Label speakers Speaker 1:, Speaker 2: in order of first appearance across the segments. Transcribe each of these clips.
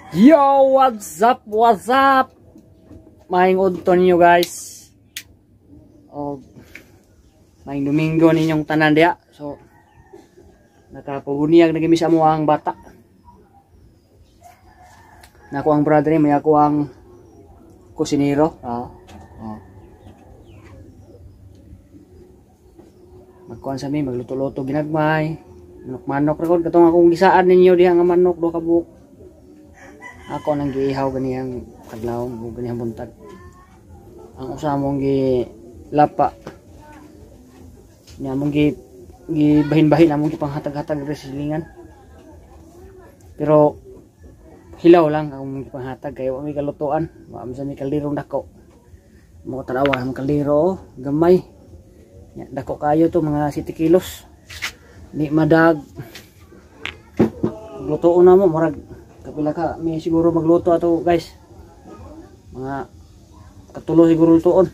Speaker 1: Yo, what's up, what's up? Maing udto ninyo guys. O maing Domingo ninyong tanan dia. So nakapaghuniyag na gimi sa ang bata. Nako ang brother ni may ako ang kusinero. Magkuhan sa mi magluto-luto ginagmay. Manok-manok ra gud katong akong gisaan ninyo diha nga manok do ka buok. Ako nang giihaw ganiyang kadlaw o ganiyang buntag. Ang usa mong gilapa. Nya mong gibahin-bahin among gipanghatag-hatag sa silingan. Pero hilaw lang akong gipanghatag kay wa may kalutuan, wa man may kalirong dako. Mo tarawa ang kaliro gamay. Nya dako kayo to mga 7 kilos. Di madag. Lutoon na mo murag kapila ka may siguro magluto ato guys, mga katulo siguro lutoon.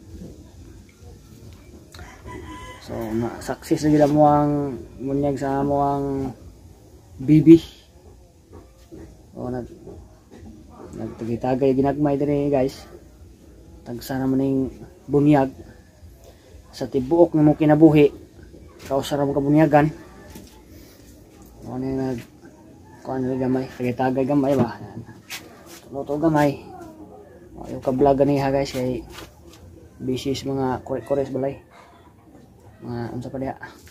Speaker 1: So success na gila mo ang munyag sa mo ang bibi o nagtagitagay ginagmay din guys. Tagsa naman yung bunyag sa tibuok na mo kinabuhi kausara mo kabunyagan o na kuan ni gamay, tagay gamay ba. Luto gamay. Yung ka-vlog ganiha guys kay busy sa mga kores balay. Mga unsa pa diha.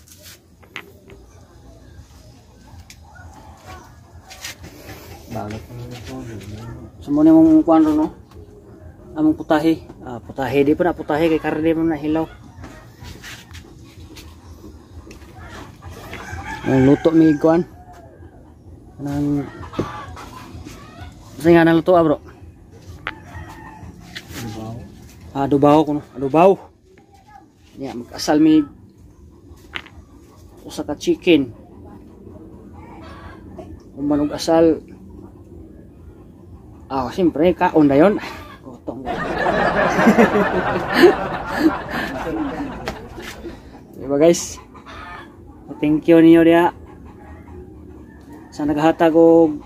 Speaker 1: Balot. Sumo ni mong kuan ro no. Among putahe. Putahe di pa na putahe kay karne mo na hilaw. Ang luto mi kuan. Nang kasi nga nang luto bro. Adubaw kuno, adubaw. Ya mag-asal mi usa ka chicken. Umbanog asal. Siyempre kaon na yon. Gotong. Diba guys? Thank you niyo dia. Sa naghatag og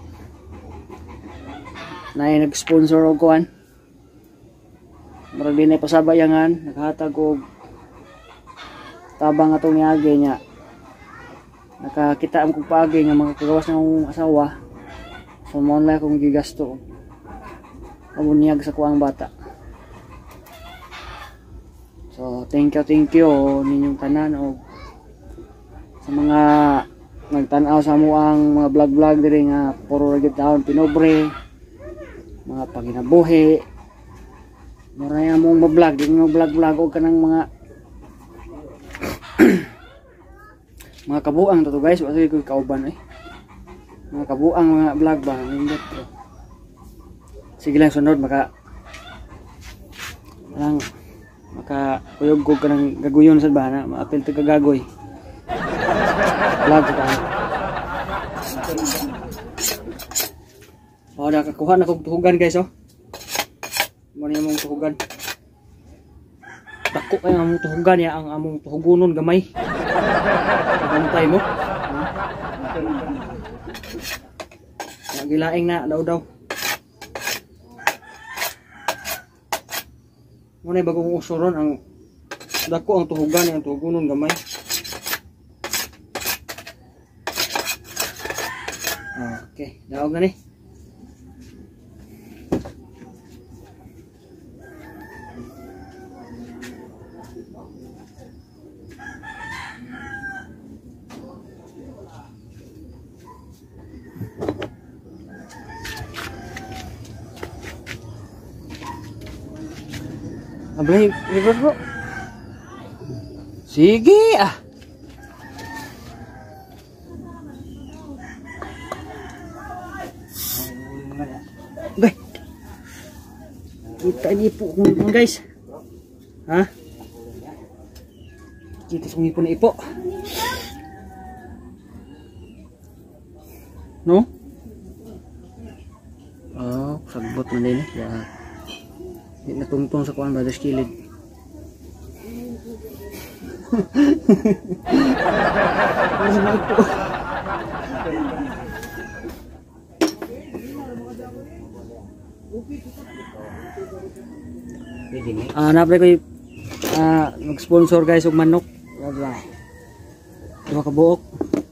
Speaker 1: na nag-sponsor og kuan. Murag din ay pasabayangan, naghatag og tabang atong niagi niya. Nakakita am kog paagi nga mga kagawas ng asawa. So mo na akong gigasto. Abunyag sa kuang bata. So thank you ninyong tanan og sa mga nagtanaw sa mo ang mga vlog diri nga puro gyud taon pinobre mga paginabuhi mura among ma-vlog di mo vlog og kanang mga mga kabuang to guys wa ko kauban mga kabuang mga vlog ba nindot sige lang sunod maka kuyog ko kanang gaguyon sa bana maapil to kagagoy vlog ka. Nakakuha na kong tuhugan guys Muna yung mong tuhugan. Dako kayo ang among tuhugan ya ang among tuhugunon gamay. Pagantay mo. Nagilaing na daw. Muna bagong usuron ang dako ang tuhugan ang tuhugunon gamay. Okay, daog na ni. Ablay, bro. Sige Bay. Kita ini ipo kung guys. Ha? Kita sung ipo na ipo. No? Sagbot man din ya. Di natungtong sa kuan ba kilid. Napre ko mag-sponsor guys og manok. Dua ka buok.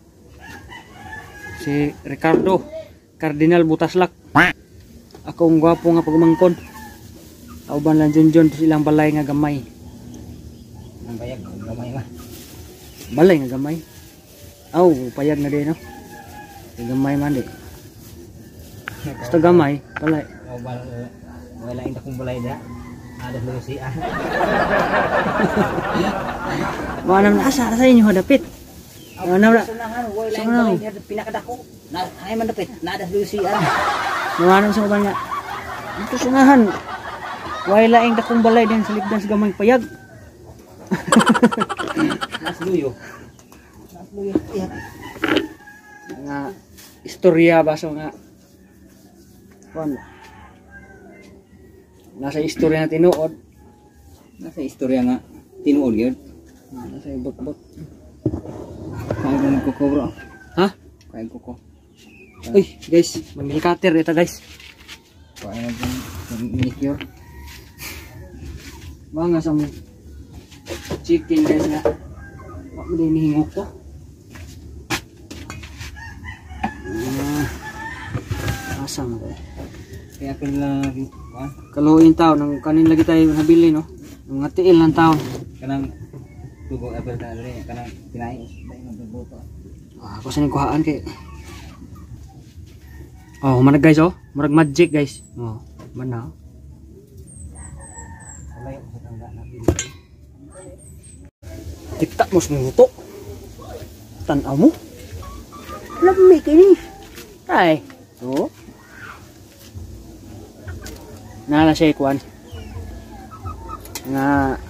Speaker 1: Si Ricardo Cardinal Butaslak. Akong gwapo nga pagmangkon. Kauban lang Junjun silang balay nga gamay.
Speaker 2: Ang bayag gamay nga.
Speaker 1: Balay nga gamay. Aw, payag na din no. Gamay man di. Basta gamay, balay.
Speaker 2: Wala inda kong balay da. Ada lusi ah.
Speaker 1: Manam na asa sa inyo dapit. Manam na.
Speaker 2: Wala ing balay pinakadako. Na ay man dapit, nada lusi ah.
Speaker 1: Manam sa uban nga. Dito sunahan. Wala ing dakong balay din sa libdan sa gamay payag.
Speaker 2: Nas luyo. Nas luyo.
Speaker 1: Nga istorya ba so nga kon nasa istorya na tinuod,
Speaker 2: Nasa istorya nga tinuod gyud.
Speaker 1: nasa ibot-bot.
Speaker 2: Kaya ko nagkuko bro.
Speaker 1: Ha?
Speaker 2: Kaya ko.
Speaker 1: Uy guys, manghilkater ito guys.
Speaker 2: Kaya manicure.
Speaker 1: Mga sa chicken guys nga. Wag mo din hingok to. Asam ko.
Speaker 2: Kaya ko nila
Speaker 1: Kaluin taon ng kanin lagi tayo nabili no. Ng nga tiil ng taon.
Speaker 2: kanang tubo apel ta diri kanang pinay dai magbuto.
Speaker 1: Ako sa kuhaan kay. Oh, manag guys oh. Murag magic guys. Oh, mana.
Speaker 2: Layo sa tangga na pili.
Speaker 1: Tiktak mo sumuto. Tanaw mo. Lami kini. Ay. Oh. Nala siya ikuan. Nga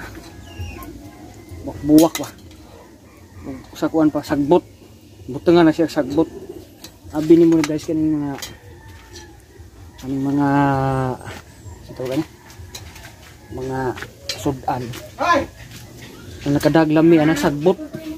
Speaker 1: buwak ba. Sa kuan pa sagbot. Butangan na siya sagbot. Abi ni mo guys kaning mga ito gani. Mga sudan. Ay. Ang nakadaglami ana sagbot.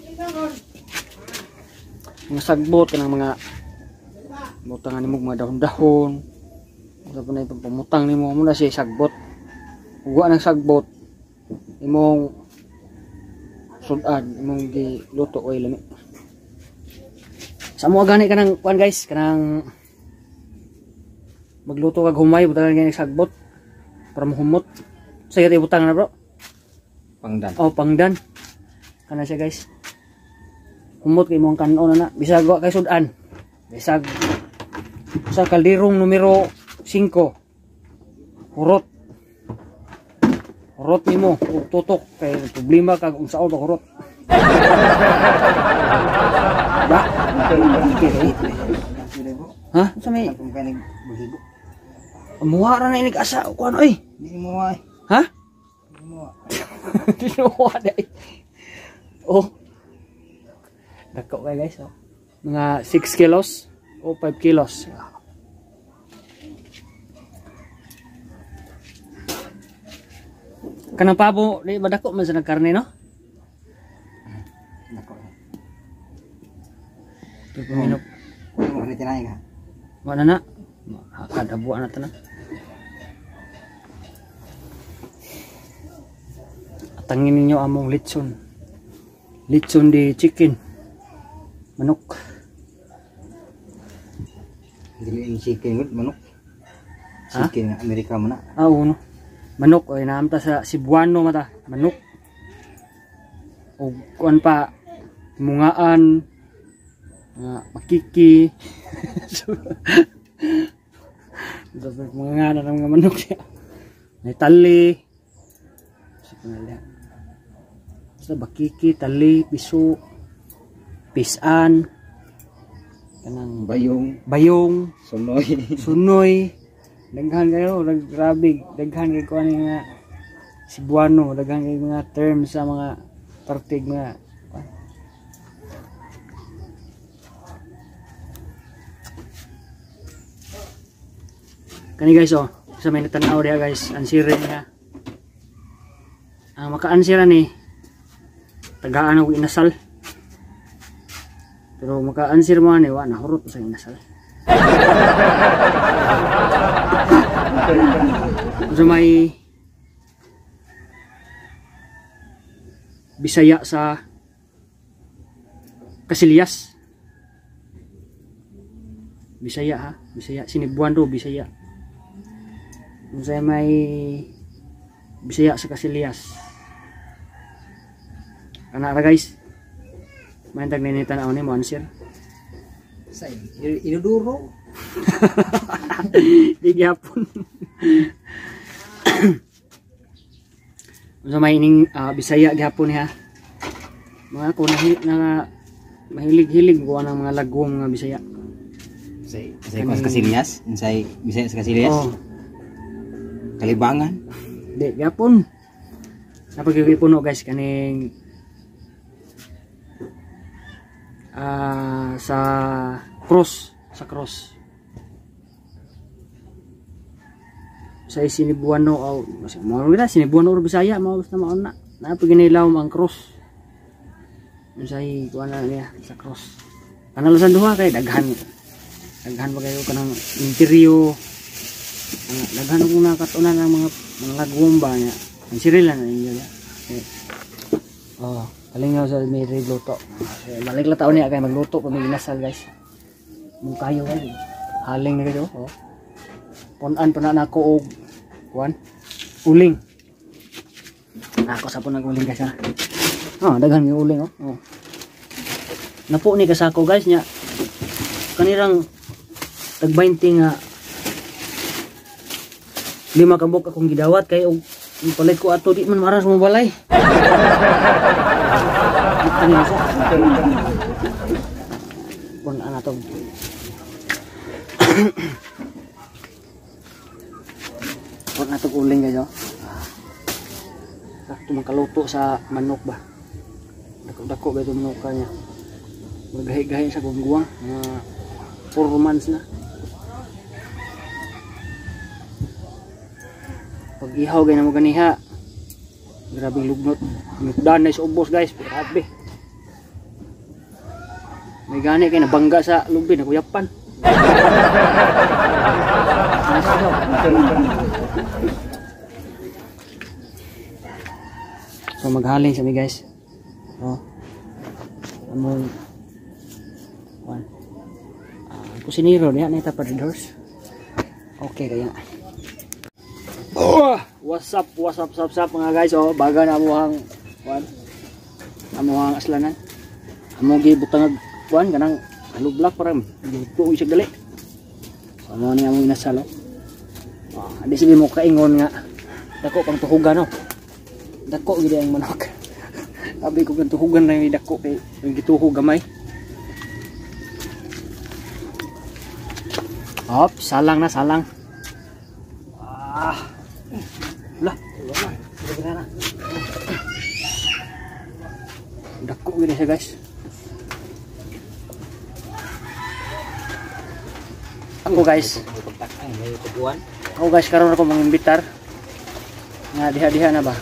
Speaker 1: Mga sagbot kanang mga butangan nimo mga dahon-dahon. Sa punay pamutang nimo mo na siya sagbot. Uwa ng sagbot imong sudan imong giluto oy lami. Sa mo gani kanang kuan guys, kanang magluto kag humay butangan gani sagbot para mahumot. Sige tayo butang na bro.
Speaker 2: Pangdan.
Speaker 1: Oh, pangdan. Kana siya guys. Humot kay imong kanon na bisag wa kay sudan. Bisag sa kalderong numero 5 hurot nimo ug tutok kay problema kag unsaon to hurot ba ha sa may
Speaker 2: Kung kaning buhibo.
Speaker 1: muha ra na inig asa kuan oy
Speaker 2: Di mo ay.
Speaker 1: ha
Speaker 2: Di mo.
Speaker 1: di mo dai oh dako kay guys oh mga 6 kilos o 5 kilos. Kanang pabo, di ba dako man sa nagkarne no?
Speaker 2: Nako.
Speaker 1: Pagpaminok.
Speaker 2: Mo ni tinay ka.
Speaker 1: Wala na. Kada buwan na tanan. Atangin ninyo among litson. Litson di chicken. Manok.
Speaker 2: Dili yung chicken good manok.
Speaker 1: Ha?
Speaker 2: Chicken Amerika man na.
Speaker 1: Ah, uno. Manok oy naamta sa Cebuano mata. Manok. O kuan pa mungaan makiki. Dapat mga ng mga manok siya. May tali. Sa bakiki, tali, piso, pisan, kanang bayong,
Speaker 2: Sunoy.
Speaker 1: sunoy. Daghan kayo, grabe, daghan kayo kung ano nga Cebuano, daghan kayo mga terms sa mga partig nga. Kani guys oh, sa may natanaw diya guys, ansire niya. Ang maka-ansira ni tagaan og inasal. Pero maka-ansir mo ani wa nahurot sa inasal. So may Bisaya sa Casillas. Bisaya ha, Bisaya Sinibuan do Bisaya. Saya may Bisaya sa Casillas. Anak ra guys. Main tag nini tanaw ni mo answer.
Speaker 2: Sa inuduro.
Speaker 1: Di gyapon. So may ining Bisaya gyapon ha. Mga ko na mahilig-hilig ko ng mga lagom nga Bisaya.
Speaker 2: Say ko sa Casillas, say Bisaya sa Casillas.
Speaker 1: Oh.
Speaker 2: Kalibangan.
Speaker 1: Di gyapon. Napagkipuno guys kaning sa cross, sa Sinibuano o mao ra Sinibuano or Bisaya mao basta mao na napaginilaw ang cross unsay kuana niya sa cross kanalasan duha kay daghan ba kayo kanang interior daghan ko nakatunan ang mga lagumba niya ang sirilan na inyo ya oh kalingaw sa may luto balik la taon niya kay magluto pa may inasal guys mong kayo guys haling na kayo oh punan pa na nako og kuan uling ako sa po nag-uling guys ha daghan yung uling oh napo ni kasako guys nya kanirang tag 20 nga 5 kabok akong gidawat kay og palit ko ato di man maras mo balay kanina sa punan ato na itong uling guys sakto makaluto sa manok ba dako ba itong manok niya magahi-gahi sa gungguang mga 4 months na pag ihaw gaya na mo ganiha grabing lugnot nukdan na sa ubos guys grabe may gani kayo nabangga sa lubi nakuyapan so maghaling sa mi guys among kusinero niya na itapad doors okay kaya what's up mga guys baga na amuhang amuhang aslanan among gibutang kanang alublak parang dito isig dali so mo ni among inasal adi sige mo kaingon nga dako pang tuhugan dako gid ang manok abi ko kan tuhugan na yung dako kay yung gituhog gamay salang lah dako gid siya guys ako guys karon ako mangimbitar nga diha na ba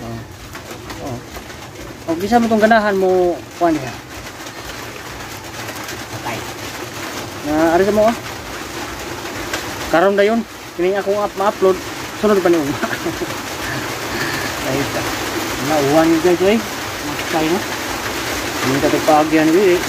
Speaker 1: gisa mo tong ganahan mo kuan diha patay ari sa mo karon dayon kini akong ma-upload sunod pa ni uma ay ta na uwan guys matay no ini ka pagyan ni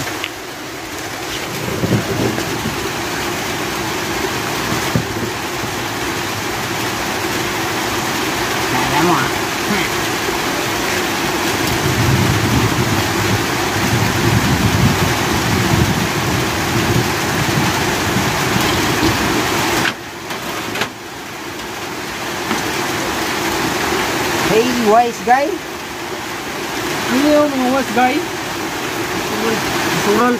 Speaker 2: Hey, wise guy.
Speaker 1: Ano yung mga wise guy? Sural.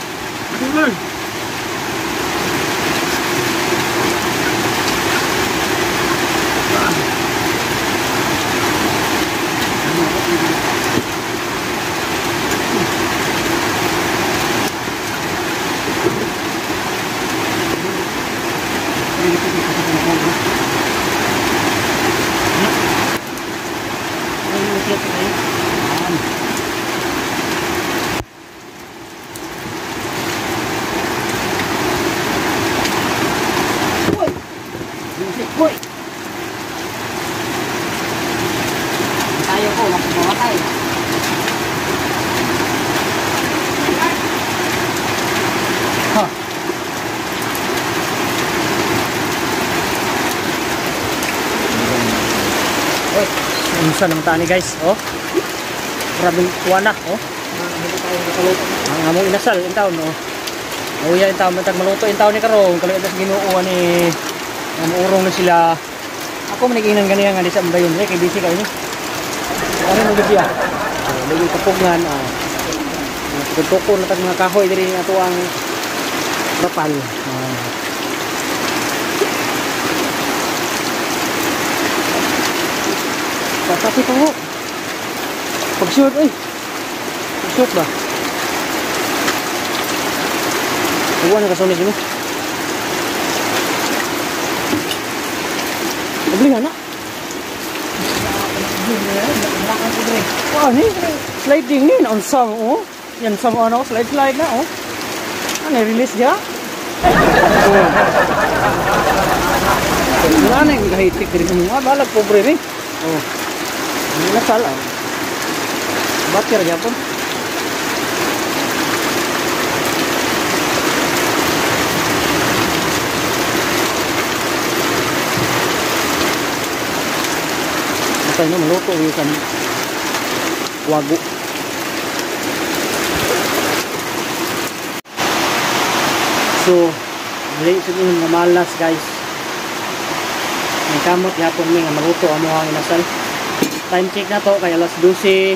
Speaker 1: Unsa ng tani guys, oh. Grabing kuwana, oh. Ang among inasal in taon, oh. Uya in taon matag maluto in taon ni karon, kalo ito sa Ginoo ni urong na sila. Ako maniginan ganiya nga di sa dayon, kay busy kayo ni. Ano mo siya? Lagi kapugngan, ah. Tutukon na tag mga kahoy diri ato ang rapal. Pati pa mo. Pag-shoot, ay. Pag-shoot ba? Huwag na kasulis mo. Pablihan na. Wah, ni sliding ni naonsam, oh. Yan sa ano, slide na, oh. Ano, release dia? Wala na yung kahitik diri sa mga balag pobre ni. Oh. Ini nasal ah. Bakir aja pun. Masa ini meluto kan wagu. So, dili sa mga malas guys. May kamot yapon mi nga maluto amo ang inasal. Time check na to kay alas 12.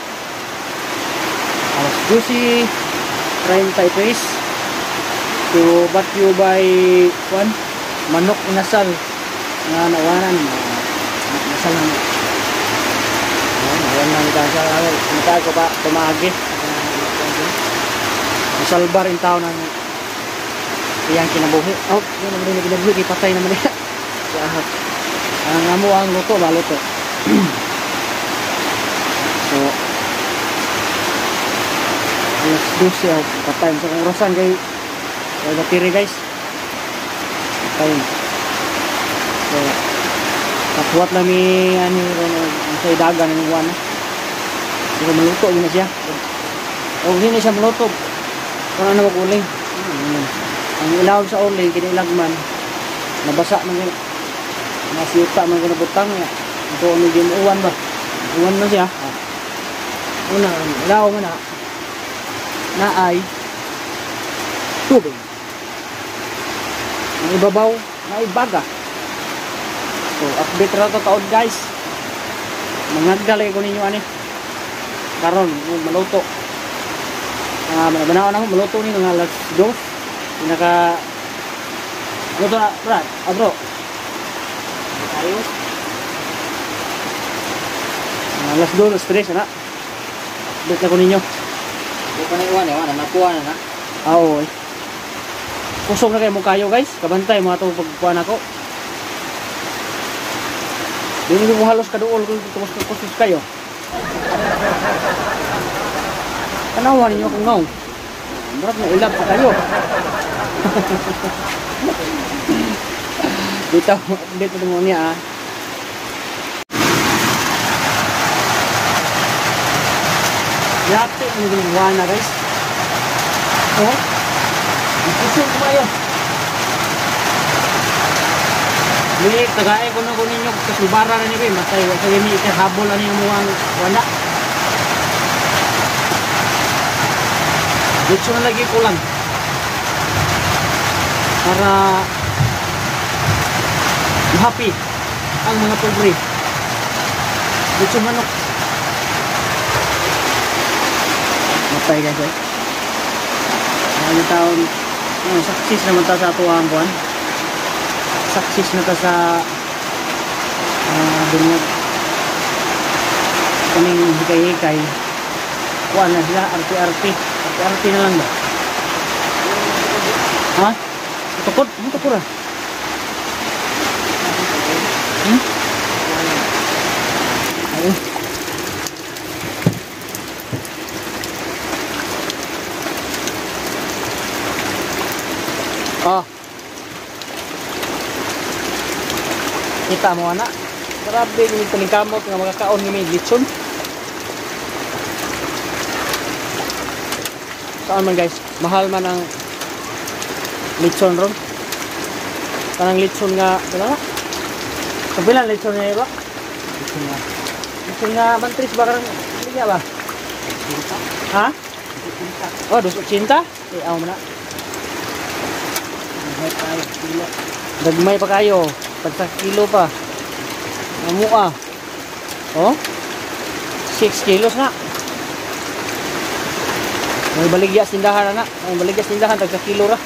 Speaker 1: Alas 12:33. So, brought you by manok inasal nga nawanan. Inasal lang. Nawanan ni kasal. Nita ko pa tumagi. Masalbar in taon ng iyang kinabuhi. Oh, yun naman yung kinabuhi. Patay naman niya. Ang amo ang luto ba? Luto. So, alas 12 patay sa orasan kay battery guys. Patay. So, katwat lang ni ani sa dagan ng wana. Hindi maluto yun na siya. O hindi na siya maluto. Kung ano mag-uling. Ang ilaw sa uling, kinilagman. Nabasa man yun. Nasiyuta man yun na butang niya. Ito ano yung uwan ba? Uwan na siya. Una, ilaw nga na ay tubig. Ang ibabaw na ay baga. So, update ra to taon guys. Mangagdalay ko ninyo ani. Karon, maluto. Banaw na mo maluto ni nga alas 2. Pinaka luto na, Brad. Bro. Ayos. Alas 2, alas 3 na. Update na ko ninyo.
Speaker 2: Di pa na iwan, nakuha na na.
Speaker 1: Oo. Kusog na kayo mong kayo guys. Kabantay mga ito pagkuhan ako. Hindi mo halos kaduol kung kusog kayo. Tanawan ninyo kung ngaw. Berat na ilag pa kayo. Dito mo niya ah. Yate mo ginawa na guys. Oh. Kusog kayo. Ni tagay ko na kunin nyo kasubara na niyo matay wa kay ni ikahabol ani mo ang wala. Dito na lagi kulang. Para happy ang mga pobre. Dito manok. Matay guys. Ang taon success naman ta sa ato ang buwan. Success na ta sa dunya. Kaming hikay-hikay. Kuha na sila, arti-arti. Arti-arti na lang ba? Ha? Tukod? Ano tukod ah? Ayun. Oh. Kita mo anak. Grabe yung paningkamot nga makakaon ng lechon. Saan man guys, mahal man ang lechon ron. Kanang lechon nga, wala na. Kapilan lechon niya ba? Lechon nga. Kung nga mantris ba karang linya ba? Ha? Oh, 280? Eh, ako na. Dagmay pa kayo. Tagsa kilo pa. Amo ah. Oh? 6 kilos na. May baligya sindahan na. May baligya sindahan tagsa kilo ra.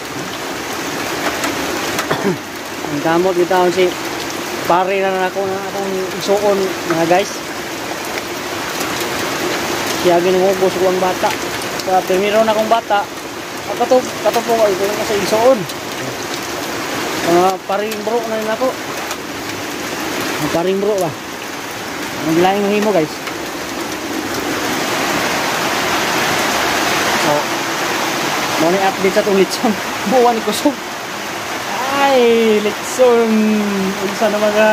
Speaker 1: Ang kamot bitaw si pare na ako na akong isuon mga guys. Siya ginugos ko ang bata. Sa primero na akong bata. Katupong ay ito na sa isuon. Paring bro na rin ako. Paring bro ba? Ang laing mahimo guys. So, mo ni update sa itong litson. Buwan ni kusog. Ay, litson. Unsa naman ka.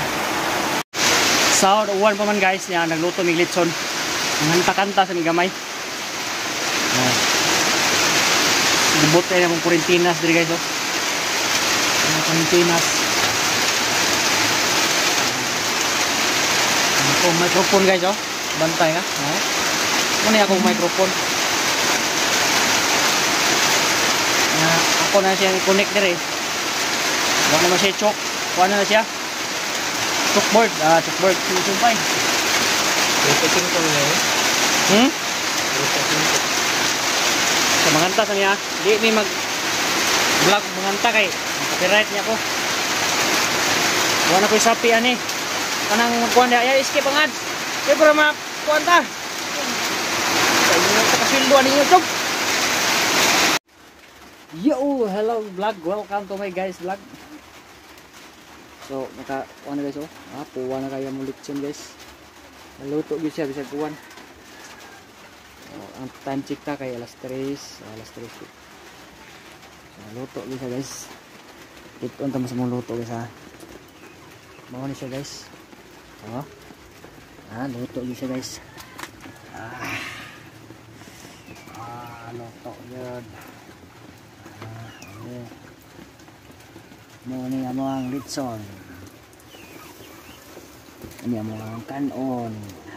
Speaker 1: Sa uwan pa man guys, niya nagluto ng litson. Ang hanta-kanta sa gamay. Gubot tayo ng Corinthians diri guys. Corinthians. Ako microphone guys oh. Bantay nga. Muna akong microphone. Ako na siya connect dire. Wala naman siya choke. Kuha na siya. Chalkboard. Chalkboard. Sumpay. Repeating ko na eh. So manganta sa niya. Di may mag vlog manganta kay copyright niya ko. Wala na ko isapi ani. Kanang magkuhan niya. Ay skip ang ads. Kaya para makuhan ta. Kaya yung kasilduan ninyo ito. Yo! Hello vlog. Welcome to my guys vlog. So, naka-kuha na guys oh. Puwa na kaya mo litson guys. Naluto yun siya bisag kuwan. Ang time check ta kay alas 3. Alas 3. So, naluto yun siya guys. Ito ang tama sa mong luto guys ha. Bawa na siya guys. Luto yun siya guys. Luto yun. Muni mo ang litson. Ini mo ang kanon.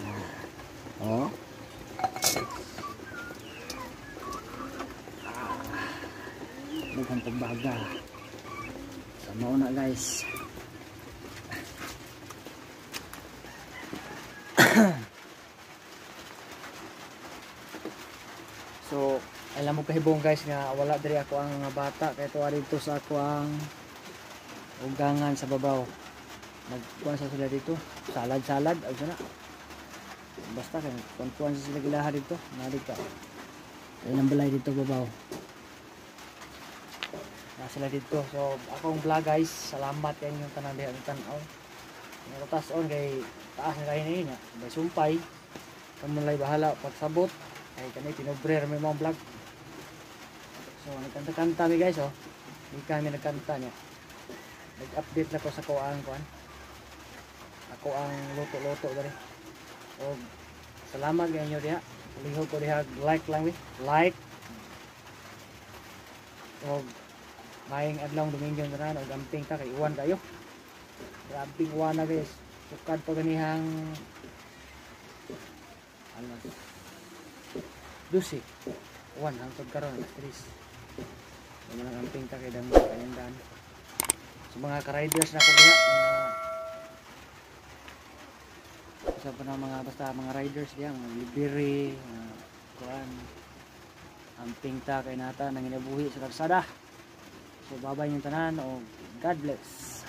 Speaker 1: Bukan tembaga. Sama na guys. So, alam mo kahibong guys nga wala diri ako ang mga bata kay tuwa dito sa ako ang ugangan sa babaw. Nagkuhan sa sila dito. Salad. Ano na. Basta kaya kuhan sa sila gilaha dito. Nalig ka. Kaya nang balay dito babaw. Sila dito. So akong vlog guys. Salamat kayo yung tanang diha ng tanaw. Nga taas on kay taas na kayo na yun. May sumpay. Kamunlay bahala pagsabot. Ay kami pinobrer may mga vlog. So nagkanta-kanta mi guys oh. Hindi kami nagkanta niya. Nag-update na ko sa kuhaan. Ako ang luto-luto dari. O salamat ganyo diha. Lihok ko diha like lang we. Like. O maayong adlaw Domingo na o gamping ka kay uwan kayo. Grabing uwan na guys. Sukad pa ganihang alas 12. Uwan hangtod karon alas 3. Mga gamping ka kay damo kayandan. So mga ka-riders na ko diha, isa pa na basta mga riders diha, mga libere, kuan, amping ta kay nata nang inabuhi sa kalsada. So babay yung tanan o God bless.